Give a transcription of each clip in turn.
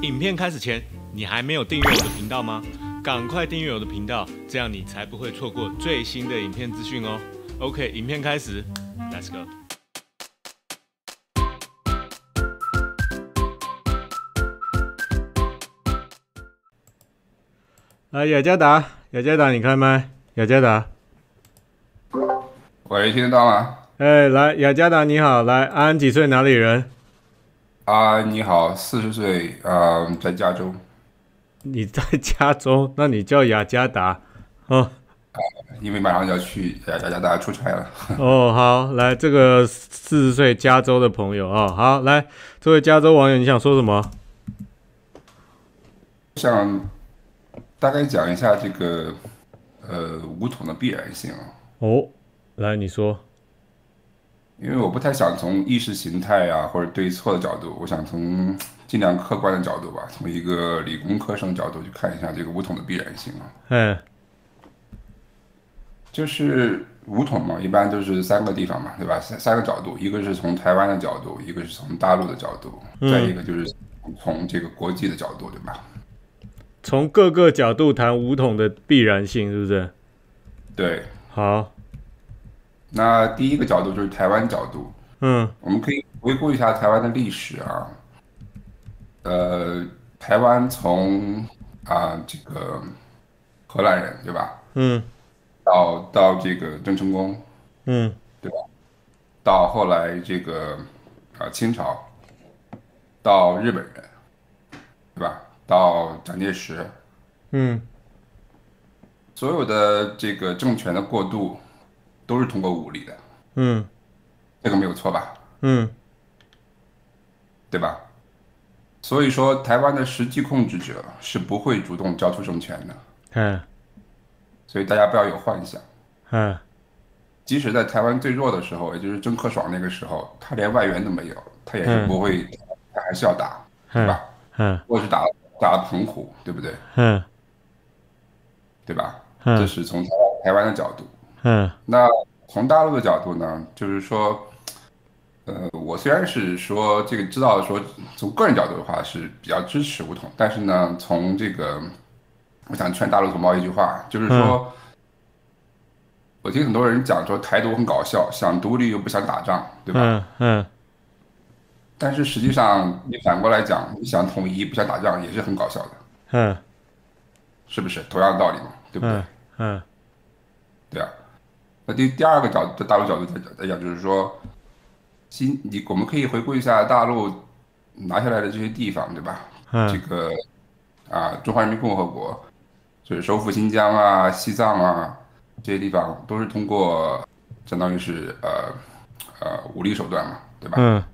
影片开始前，你还没有订阅我的频道吗？赶快订阅我的频道，这样你才不会错过最新的影片资讯哦。OK， 影片开始 ，Let's go。来，雅加达，你开麦，雅加达。 喂，听得到吗？ 来，雅加达你好，来，安几岁？哪里人？ 你好，40岁，在加州。 你在加州，那你叫雅加达，哦。 因为马上就要去加拿大出差了。 哦，好，来这个40岁加州的朋友哦，好，来这位加州网友，你想说什么？ 想大概讲一下这个武统的必然性啊， 哦，来你说。 因为我不太想从意识形态啊或者对错的角度，我想从尽量客观的角度吧，从一个理工科生角度去看一下这个武统的必然性啊。 嗯就是武统嘛，一般都是三个地方嘛，对吧？三个角度，一个是从台湾的角度，一个是从大陆的角度，再一嗯， 个就是从这个国际的角度，对吧？ 从各个角度谈武统的必然性，是不是？ 对， 好。 那第一个角度就是台湾角度， 嗯我们可以回顾一下台湾的历史啊。呃，台湾从这个荷兰人对吧， 嗯到这个郑成功嗯对吧，到后来这个清朝，到日本人对吧，到蒋介石， 嗯所有的这个政权的过渡都是通过武力的， 嗯这个没有错吧？ 嗯对吧？所以说，台湾的实际控制者是不会主动交出政权的， 嗯所以大家不要有幻想。 嗯即使在台湾最弱的时候，也就是郑克爽那个时候，他连外援都没有，他也是嗯不会，他还是要打，对嗯吧？ 嗯或者是打了澎湖，对不对？ 嗯对吧？这嗯是从台湾的角度。 嗯那从大陆的角度呢，就是说，我虽然是说这个知道说从个人角度的话是比较支持武统，但是呢，从这个我想劝大陆同胞一句话，就是嗯说，我听很多人讲说台独很搞笑，想独立又不想打仗，对吧？ 嗯嗯但是实际上你反过来讲，你想统一不想打仗也是很搞笑的， 嗯是不是？同样的道理嘛，对不对？ 嗯嗯对啊。那第二个角度，大陆角度来讲，就是说，我们可以回顾一下大陆拿下来的这些地方，对吧？这嗯个中华人民共和国就是收复新疆啊、西藏啊这些地方，都是通过相当于是武力手段嘛，对吧？ 嗯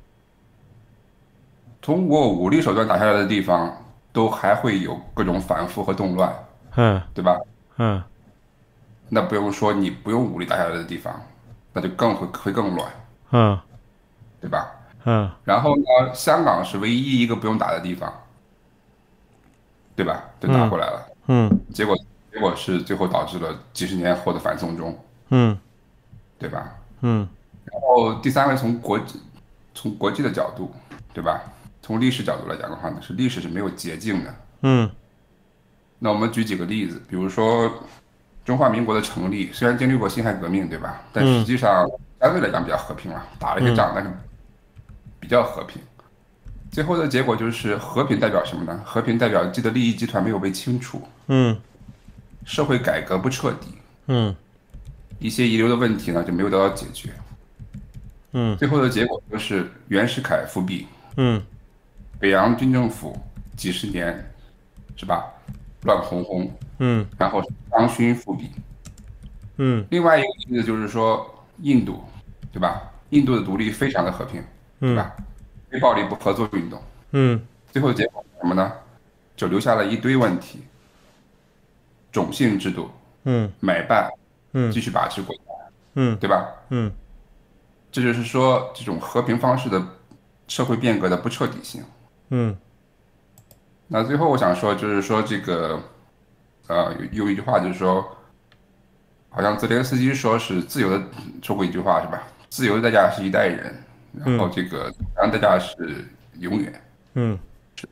通过武力手段打下来的地方，都还会有各种反复和动乱， 嗯对吧？ 嗯那不用说你不用武力打下来的地方，那就更会更乱， 嗯对吧？ 嗯然后呢，香港是唯一一个不用打的地方，对吧？就打嗯回来了， 嗯结果结果是最后导致了几十年后的反送中， 嗯对吧？ 嗯然后第三个从国际的角度，对吧？从历史角度来讲的话呢，历史是没有捷径的。 嗯那我们举几个例子，比如说中华民国的成立，虽然经历过辛亥革命，对吧？但实嗯际上相对来讲比较和平了，打了一些嗯仗，但是比较和平。最后的结果就是和平代表什么呢？和平代表既得利益集团没有被清除， 嗯社会改革不彻底， 嗯一些遗留的问题呢就没有得到解决。 嗯最后的结果就是袁世凯复辟， 嗯北洋军政府几十年是吧，乱哄哄， 嗯然后张勋复辟。 嗯另外一个例子就是说印度，对吧？印度的独立非常的和平，对嗯吧？非暴力不合作运动， 嗯最后结果是什么呢？就留下了一堆问题，种姓制度、 嗯买办嗯继续把持国家， 嗯对吧？ 嗯这就是说这种和平方式的社会变革的不彻底性。 嗯那最后我想说，就是说这个，有一句话就是说，好像泽连斯基说是自由的，说过一句话是吧？自由的代价是一代人，然后嗯这个当然代价是永远。 嗯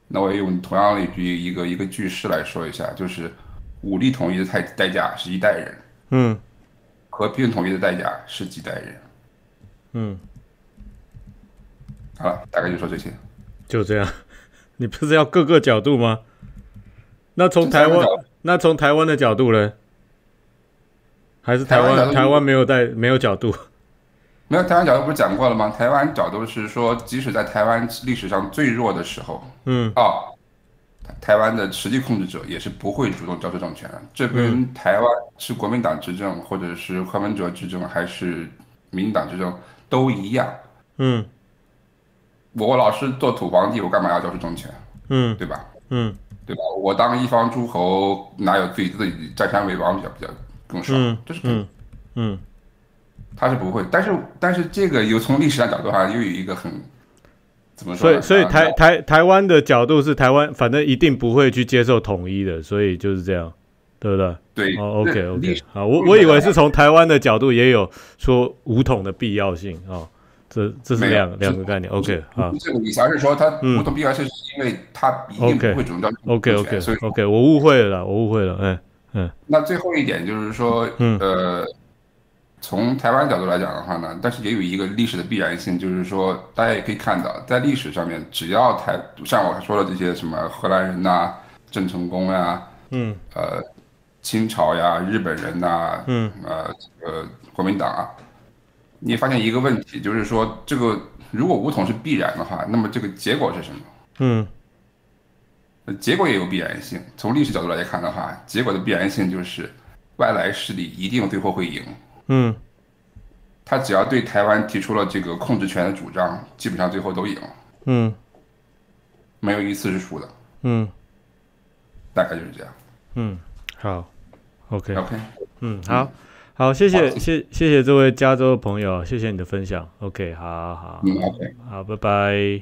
那我也用同样的一个句式来说一下，就是武力统一的代价是一代人， 嗯和平统一的代价是几代人。 嗯， 好了，大概就说这些。 就这样。你不是要各个角度吗？那从台湾的角度呢？还是台湾没有角度？ 没有，台湾角度不是讲过了吗？台湾角度是说，即使在台湾历史上最弱的时候，台湾的实际控制者也是不会主动交出政权的。这跟台湾是国民党执政，或者是柯文哲执政，还是民进党执政都一样。 嗯， 我老是做土皇帝，我干嘛要交出政权？对吧？对吧？我当一方诸侯，哪有自己占山为王比较更爽？这是他是不会，但是这个又从历史上角度上又有一个很怎么说？ 所以台湾的角度是台湾，反正一定不会去接受统一的，所以就是这样，对不对？ 对。 哦 ，OK， 好，我以为是从台湾的角度也有说武统的必要性哦，这是两个概念。OK， 好， 这个意思，而是说他武统必要性是因为他一定不会主动交出政权。所以 OK， 我误会了， 那最后一点就是说，从台湾角度来讲的话呢，但是也有一个历史的必然性，就是说大家也可以看到，在历史上面，只要像我说的这些什么荷兰人呐、郑成功呀，清朝呀、日本人呐，国民党啊，你发现一个问题，就是说这个如果武统是必然的话，那么这个结果是什么？结果也有必然性。从历史角度来看的话，结果的必然性就是外来势力一定最后会赢。他只要对台湾提出了这个控制权的主张，基本上最后都赢了。没有一次是输的。大概就是这样。 好 ，OK， 好， 谢谢这位加州的朋友，谢谢你的分享。OK， 好，好，拜拜。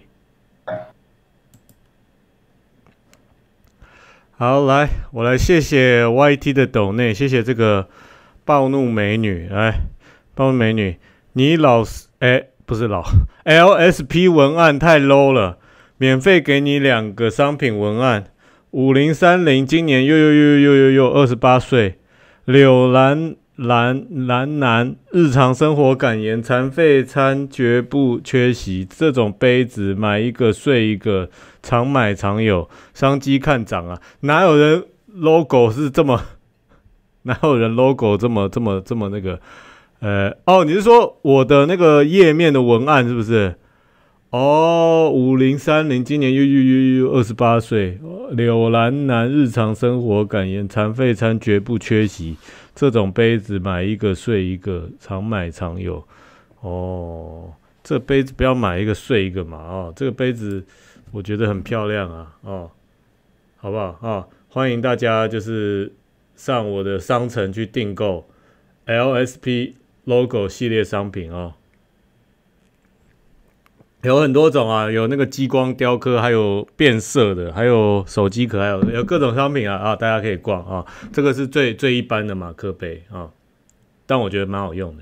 好，我来谢谢 YT 的抖内，谢谢这个暴怒美女，暴怒美女，你不是LSP 文案太 low 了，免费给你2个商品文案，5030今年又28岁，柳兰男日常生活感言，残废餐绝不缺席，这种杯子买一个睡一个，常买常有，商机看涨啊！哪有人 logo 是这么？哪有人 logo 这么那个？你是说我的那个页面的文案是不是？5030今年又28岁，柳兰男日常生活感言，残废餐绝不缺席。这种杯子买一个睡一个，常买常有。这杯子不要买一个睡一个嘛。这个杯子我觉得很漂亮啊。好不好？欢迎大家就是上我的商城去订购 LSP logo 系列商品有很多种啊，有那个激光雕刻，还有变色的，还有手机壳，有各种商品大家可以逛这个是最一般的马克杯但我觉得蛮好用的。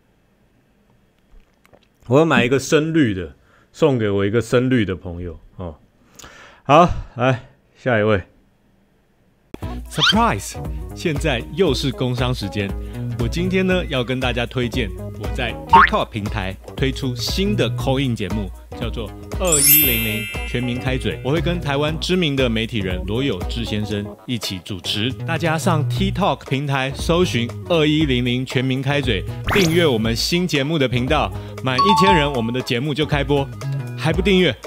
我要买一个深绿的，送给我一个深绿的朋友好，来下一位。 Surprise！ 现在又是工商时间，我今天呢要跟大家推荐我在 TikTok 平台推出新的 call in 节目，叫做2100全民开嘴。我会跟台湾知名的媒体人罗有志先生一起主持。大家上 TikTok 平台搜寻2100全民开嘴，订阅我们新节目的频道，满1000人我们的节目就开播。还不订阅？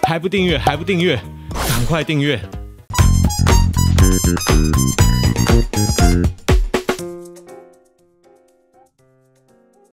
赶快订阅！